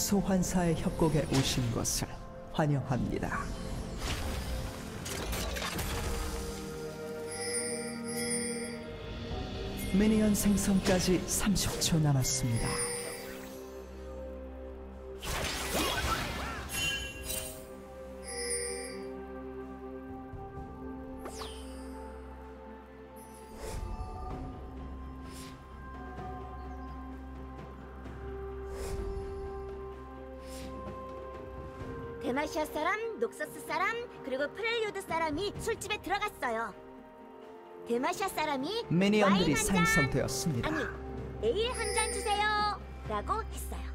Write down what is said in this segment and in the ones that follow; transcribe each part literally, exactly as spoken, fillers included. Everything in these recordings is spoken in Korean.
소환사의 협곡에 오신 것을 환영합니다. 미니언 생성까지 삼십 초 남았습니다. 데마시아 사람, 녹서스 사람, 그리고 프렐리오드 사람이 술집에 들어갔어요. 데마시아 사람이 미니언들이 와인 한 잔, 생성되었습니다. 아니, 에일 한 잔 주세요 라고 했어요.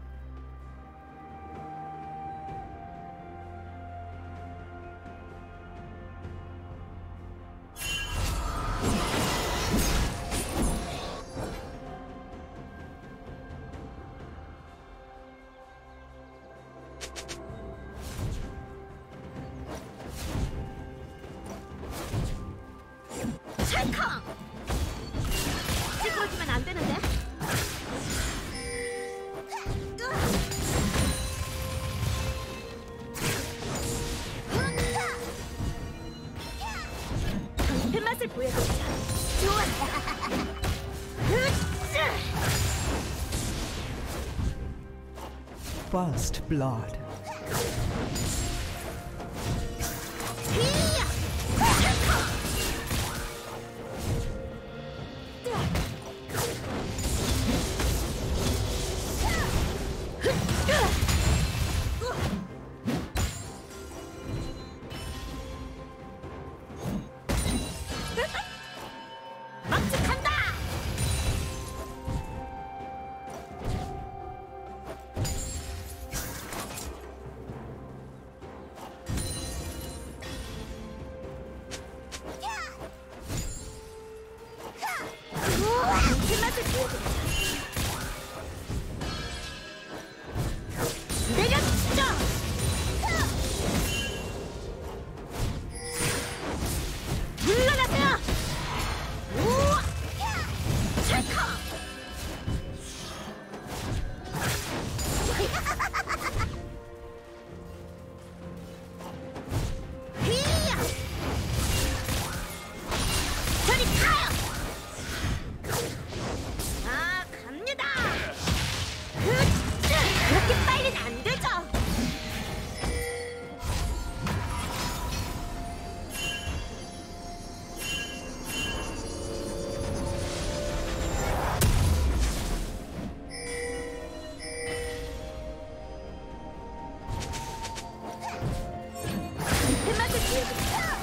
찰칵! 찌그러지면 안 되는데? 강력한 맛을 보여드리자. 좋아! First Blood. 히야! 망측한다! 그 맛을 보여드리자. 내려주시죠! 물러나세요! 우와! 찰칵! 히야! 저리 가요! 아, 갑니다! 으쌰! 그렇게 빨리는 안 되죠! 그 맛을 보여드리자.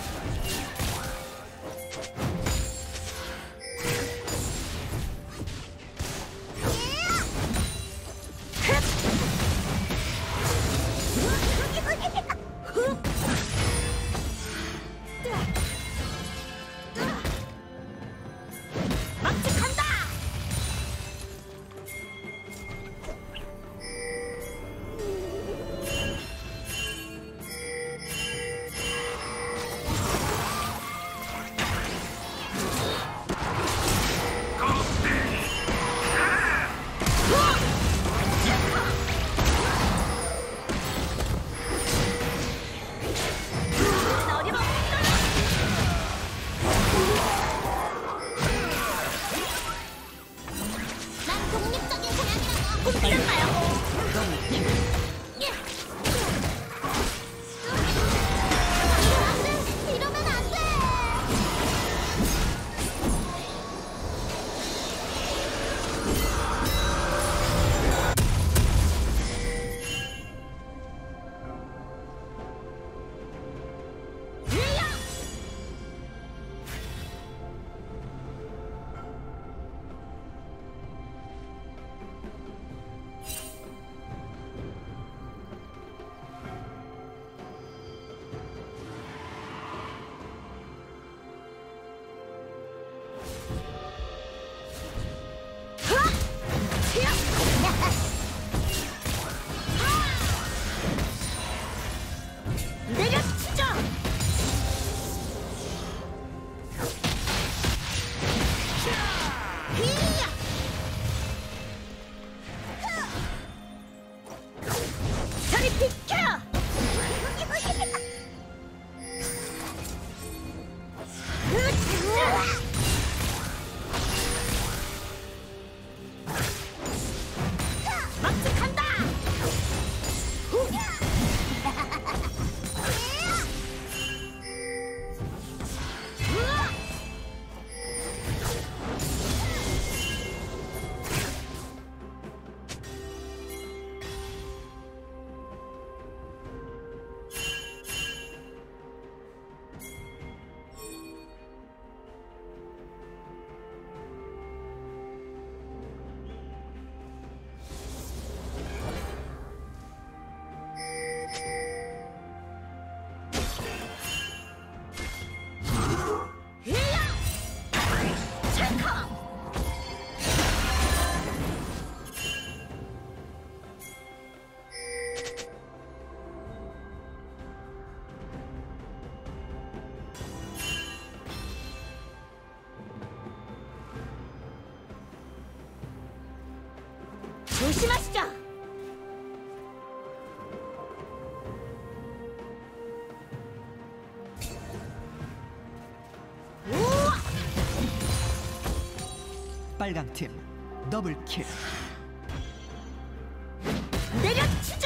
망측한다! 난 독립적인 고양이라고. 꼼짝마요. 안돼, 이러면 안 돼. 내려주시죠! 히야! 조심하시죠. 우와! 빨강팀 더블킬. 내려치죠.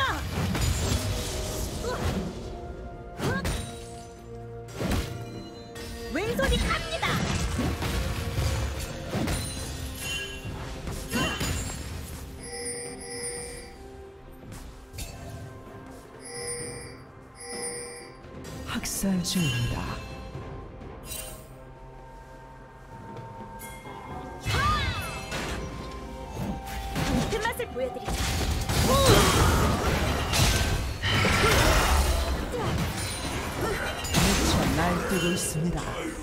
왼손이 갑니다. 학살 중입니다. 그 맛을 보여드리죠. 미쳐 날뛰고 있습니다.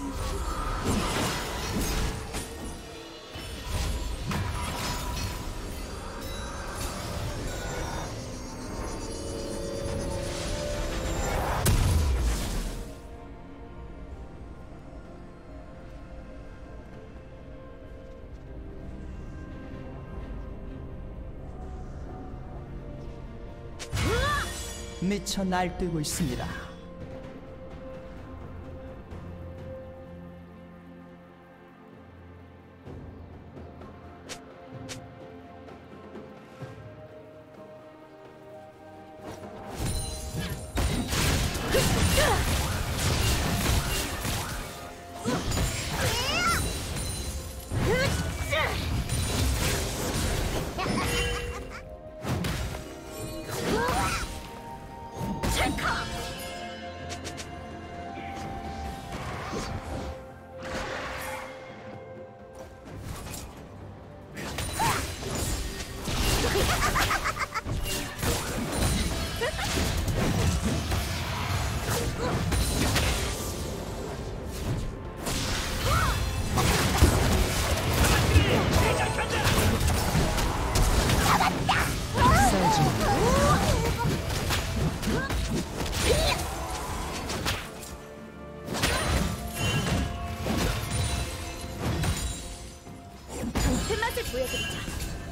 미쳐 날뛰고 있습니다. 학살 중입니다. 그 맛을 보여드리죠.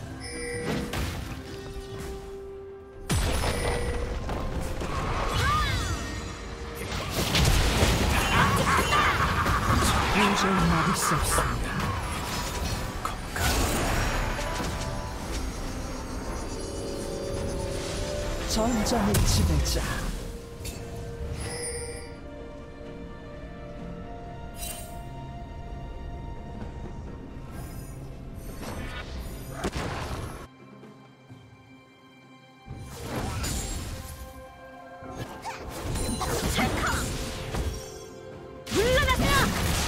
도저히 막을 수 없습니다. 전장의 지배자. 물러나세요.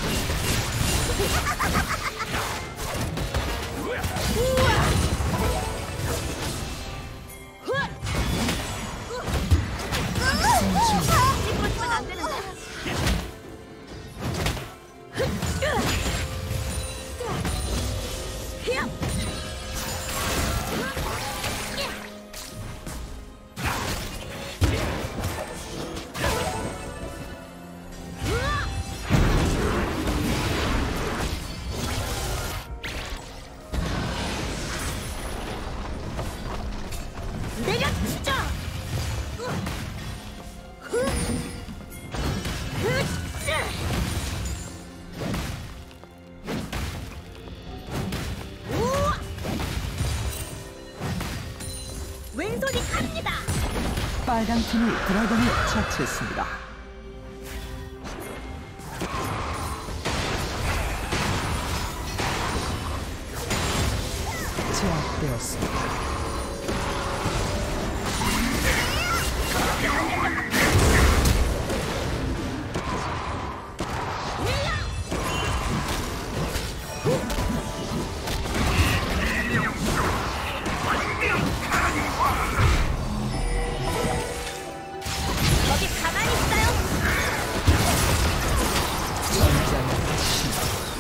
짚어주면 안 되는데. 내려치죠. 왼손이 갑니다. 빨강팀이 드래곤을 처치했습니다. 제압되었습니다. 거기 가만히 있어요. 전장의 신.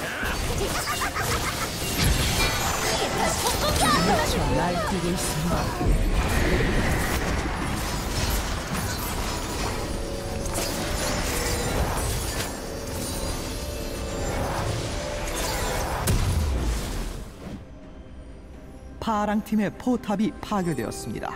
미쳐 날뛰고 있습니다. 파랑 팀의 포탑이 파괴되었습니다.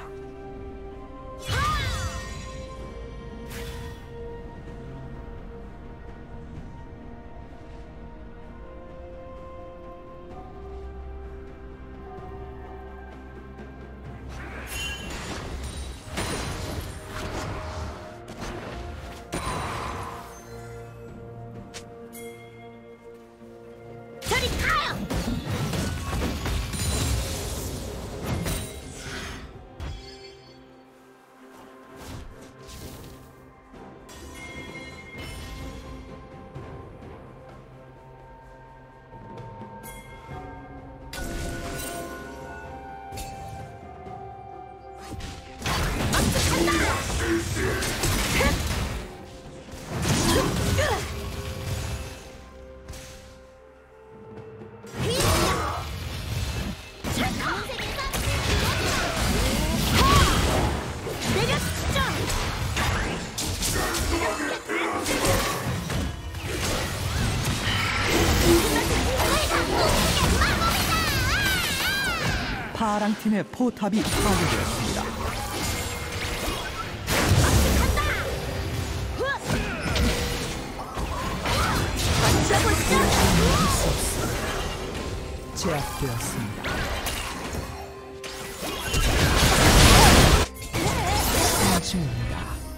저리 가요! 파랑 팀의 포탑이 파괴되었습니다. 제압되었습니다. 중입니다.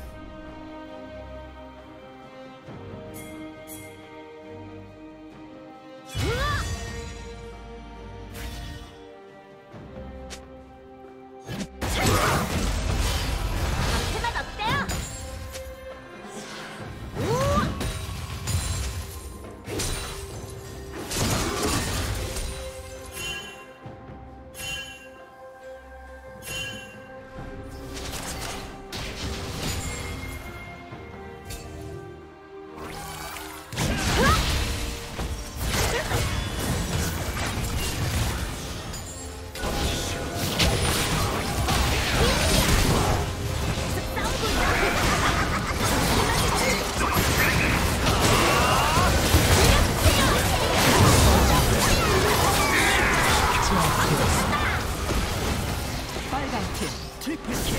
빨간팀 트리플킬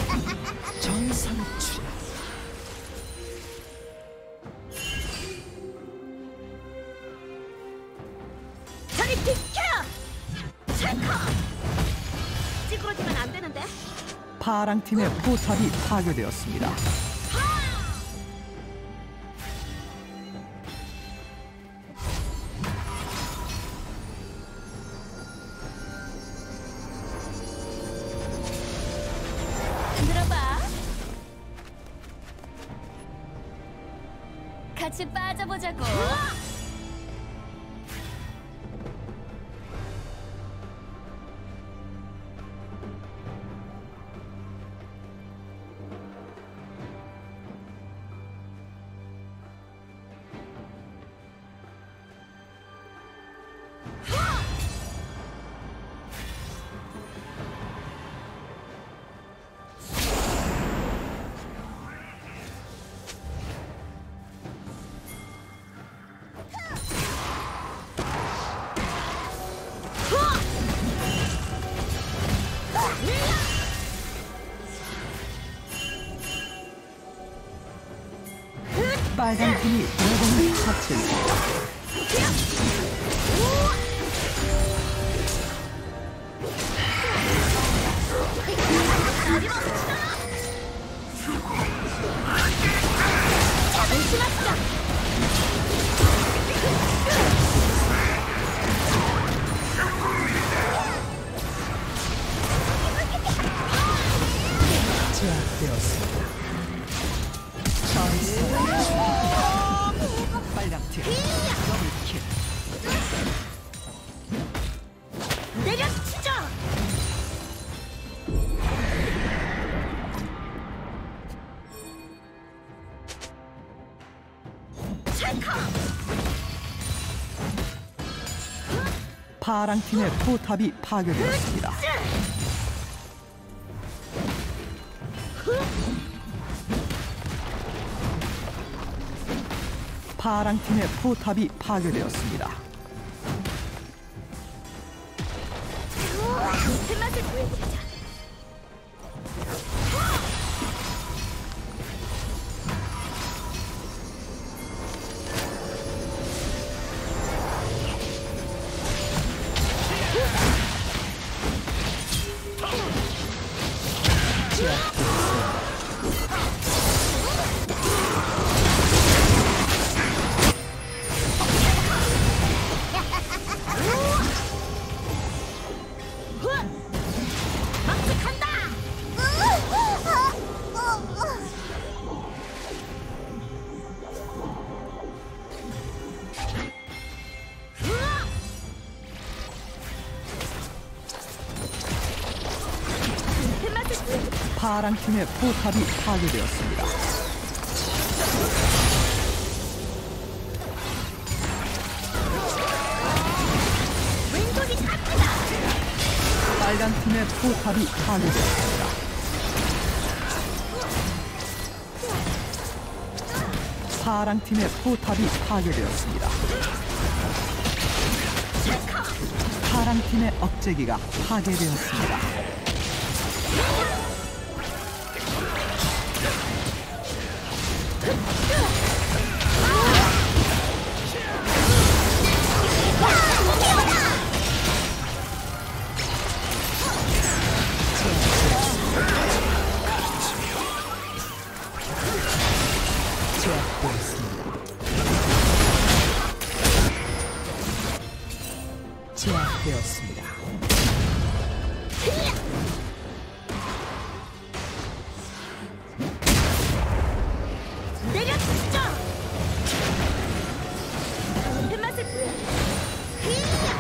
정상출. 저리 비켜! 체커! 찌그러지면 안 되는데. 파랑 팀의 포탑이 파괴되었습니다. 들어봐. 같이 빠져보자고. 빨간 팀이 드래곤을 처치했습니다. 제압되었습니다. 빨강팀 더블킬. 내려치죠! 체커! 파랑팀의 포탑이 파괴되었습니다. 파랑팀의 포탑이 파괴되었습니다. 우와! 그 맛을 보여드리자. 파랑 팀의 포탑이 파괴되었습니다. 왼손이 탑니다. 빨간 팀의 포탑이 파괴되었습니다. 파랑 팀의 포탑이 파괴되었습니다. 파랑 팀의 억제기가 파괴되었습니다. 제압되었습니다. 내려주시죠. 그 맛을 보여드리자.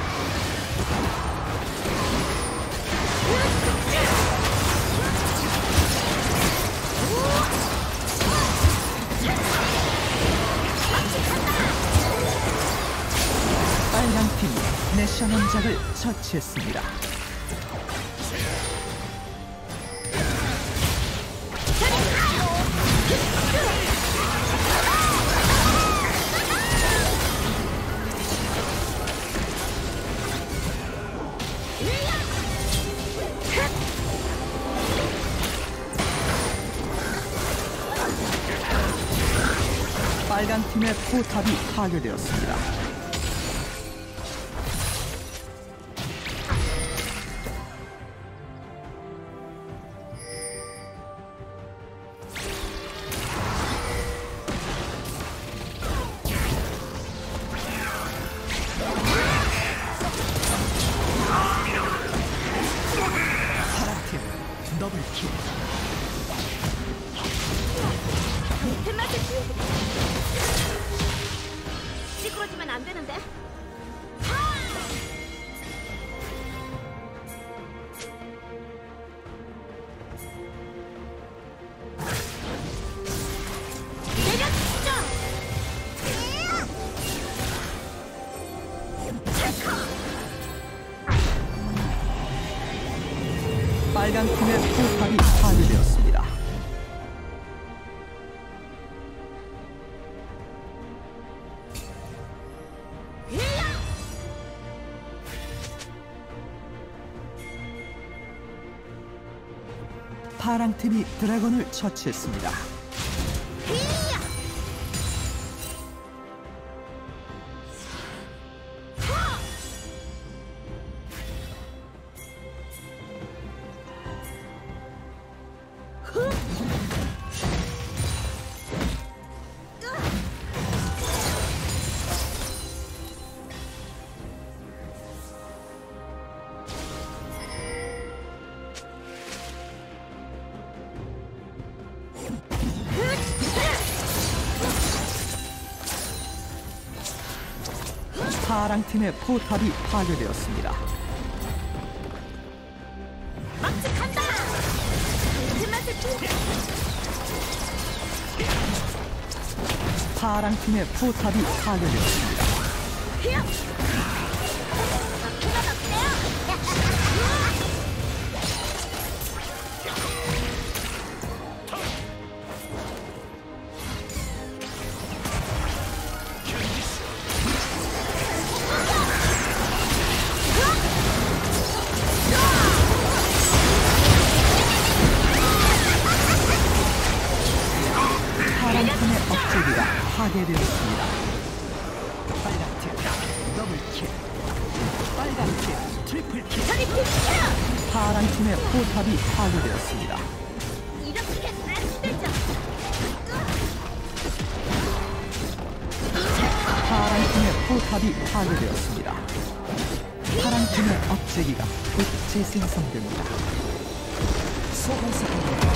빨간 팀이 내셔널작을 처치했습니다. 빨간 팀의 포탑이 파괴되었습니다. 파랑팀 더블킬. 그 맛을 보여드리자. 찌그러지면 안 되는데. 내려주시죠. 빨간 팀의 포탑이 파괴되었습니다. 파랑 팀이 드래곤을 처치했습니다. 파랑 팀의 포탑이 파괴되었습니다. 막지 간다. 그 맛을 보여드리자. 파랑 팀의 포탑이 파괴되었습니다. 그만 없네요. 파괴되었습니다. 빨간 팀 더블킬, 빨간 팀 트리플킬. 저리 비켜! 파란 팀의 포탑이 파괴되었습니다. 이렇게 안 되죠. 파란 팀의 포탑이 파괴되었습니다. 파란 팀의 업체기가 곧 재생성됩니다. 소환사가